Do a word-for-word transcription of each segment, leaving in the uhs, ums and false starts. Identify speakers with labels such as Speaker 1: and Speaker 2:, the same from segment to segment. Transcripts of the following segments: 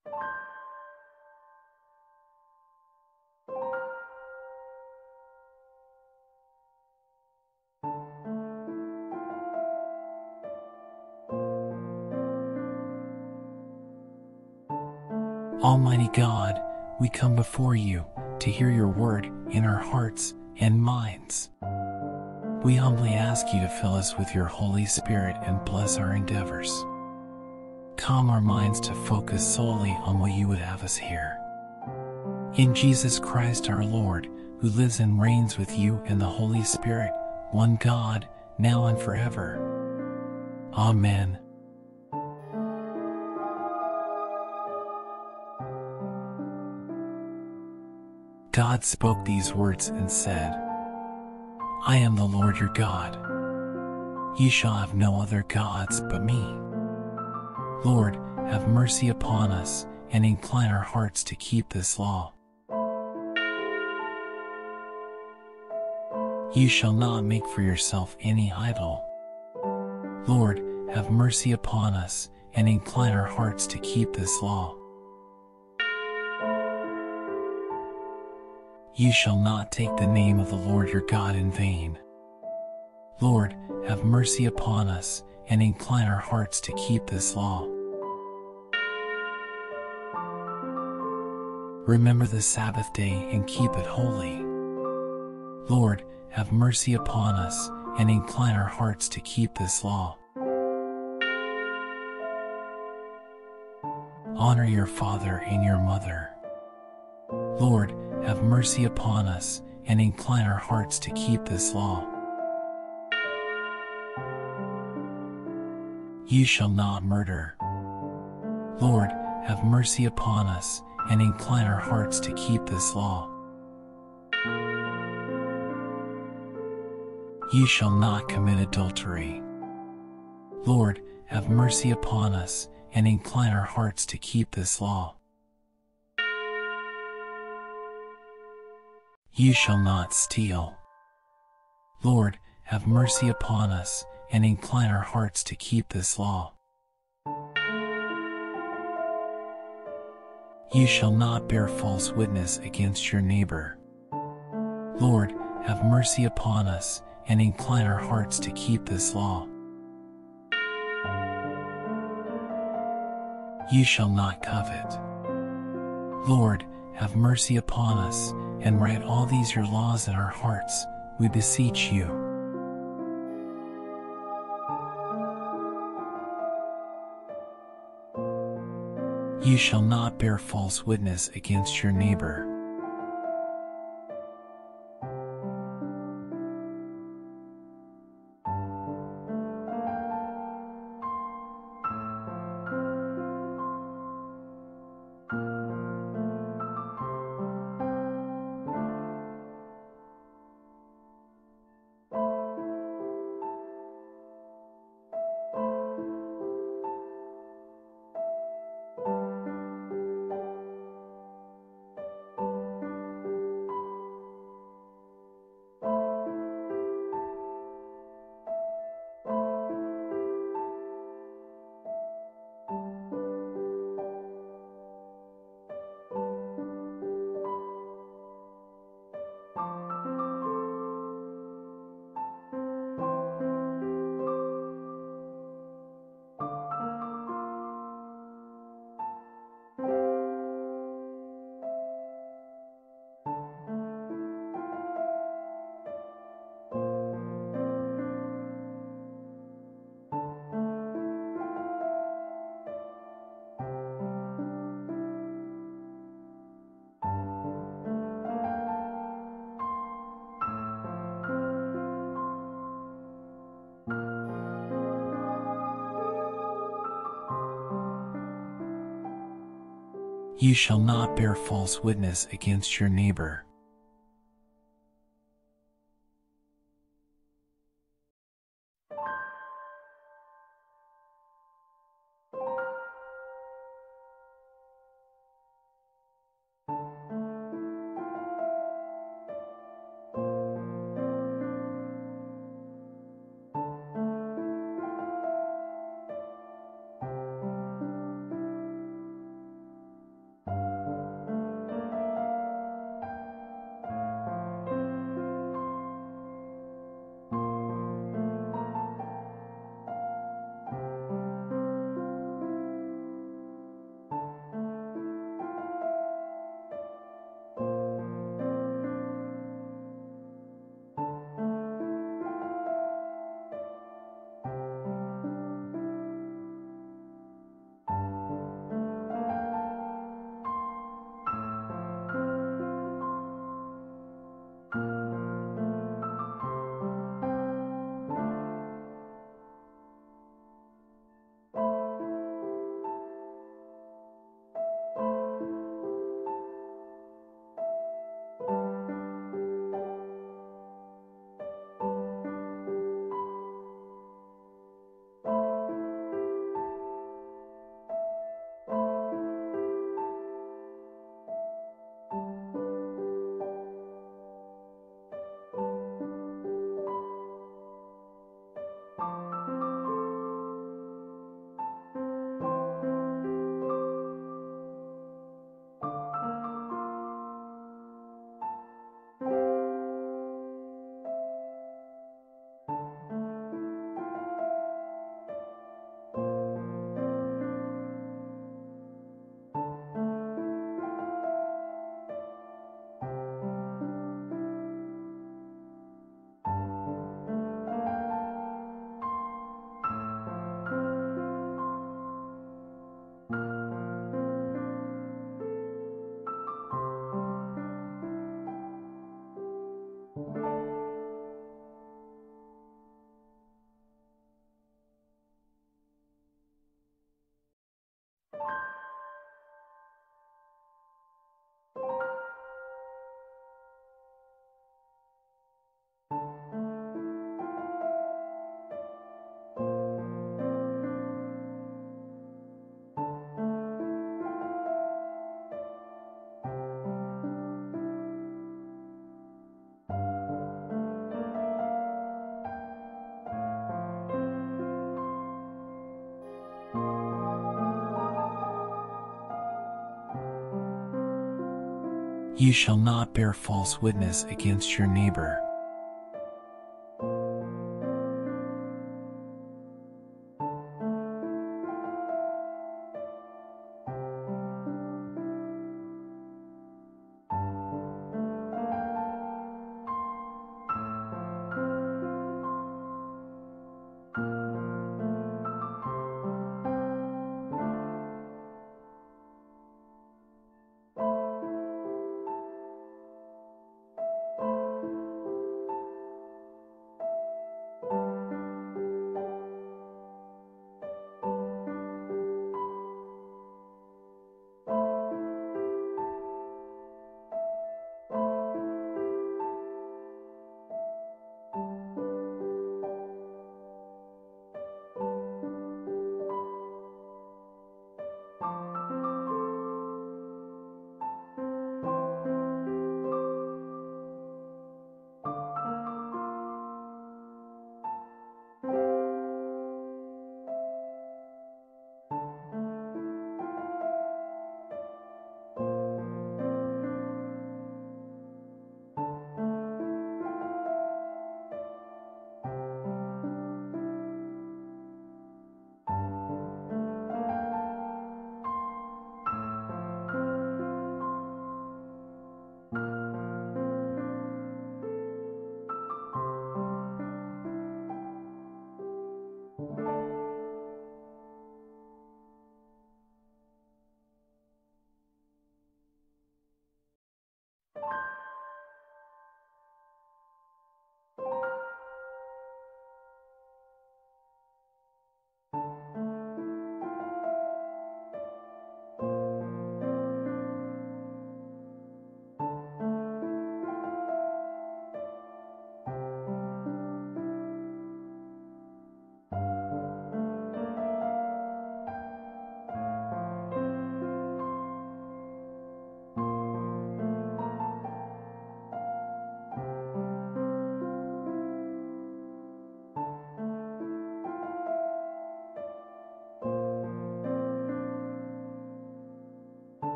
Speaker 1: Almighty God, we come before you to hear your word in our hearts and minds. We humbly ask you to fill us with your Holy Spirit and bless our endeavors. Calm our minds to focus solely on what you would have us hear. In Jesus Christ our Lord, who lives and reigns with you and the Holy Spirit, one God, now and forever. Amen. God spoke these words and said, I am the Lord your God. Ye shall have no other gods but me. Lord, have mercy upon us, and incline our hearts to keep this law. You shall not make for yourself any idol. Lord, have mercy upon us, and incline our hearts to keep this law. You shall not take the name of the Lord your God in vain. Lord, have mercy upon us, and incline our hearts to keep this law. Remember the Sabbath day and keep it holy. Lord, have mercy upon us, and incline our hearts to keep this law. Honor your father and your mother. Lord, have mercy upon us, and incline our hearts to keep this law. You shall not murder. Lord, have mercy upon us, and incline our hearts to keep this law. You shall not commit adultery. Lord, have mercy upon us, and incline our hearts to keep this law. You shall not steal. Lord, have mercy upon us, and incline our hearts to keep this law. You shall not bear false witness against your neighbor. Lord, have mercy upon us, and incline our hearts to keep this law. You shall not covet. Lord, have mercy upon us, and write all these your laws in our hearts, we beseech you. You shall not bear false witness against your neighbor. You shall not bear false witness against your neighbor. You shall not bear false witness against your neighbor.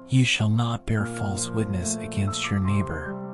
Speaker 1: You shall not bear false witness against your neighbor.